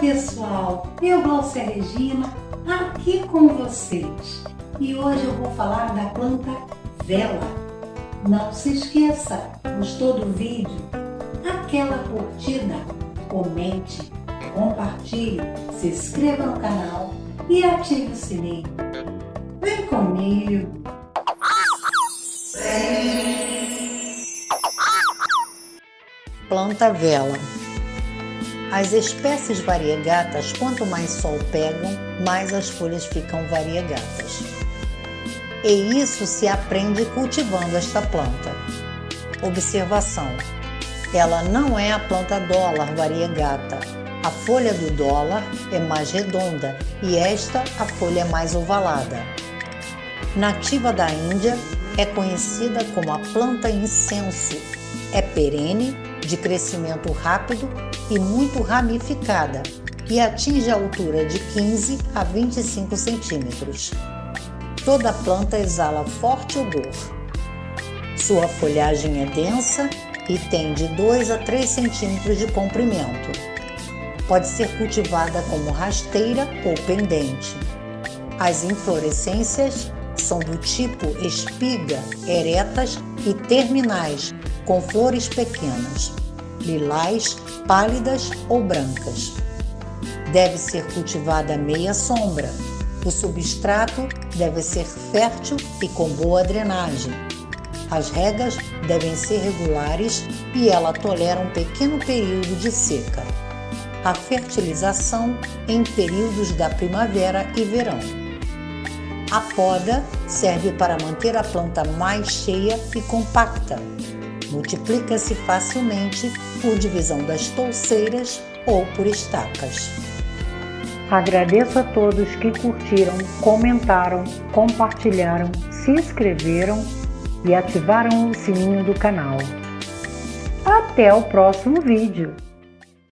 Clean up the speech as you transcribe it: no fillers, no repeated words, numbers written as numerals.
pessoal, eu, Glaucia Regina, aqui com vocês. E hoje eu vou falar da planta vela. Não se esqueça, gostou do vídeo? Aquela curtida, comente, compartilhe, se inscreva no canal e ative o sininho. Vem comigo! Planta vela. As espécies variegatas, quanto mais sol pegam, mais as folhas ficam variegatas. E isso se aprende cultivando esta planta. Observação: ela não é a planta dólar variegata. A folha do dólar é mais redonda e esta a folha é mais ovalada. Nativa da Índia, é conhecida como a planta incenso. É perene, de crescimento rápido e muito ramificada, e atinge a altura de 15 a 25 centímetros. Toda planta exala forte odor. Sua folhagem é densa e tem de 2 a 3 centímetros de comprimento. Pode ser cultivada como rasteira ou pendente. As inflorescências são do tipo espiga, eretas e terminais, com flores pequenas, lilás, pálidas ou brancas. Deve ser cultivada à meia sombra. O substrato deve ser fértil e com boa drenagem. As regas devem ser regulares e ela tolera um pequeno período de seca. A fertilização em períodos da primavera e verão. A poda serve para manter a planta mais cheia e compacta. Multiplica-se facilmente por divisão das touceiras ou por estacas. Agradeço a todos que curtiram, comentaram, compartilharam, se inscreveram e ativaram o sininho do canal. Até o próximo vídeo!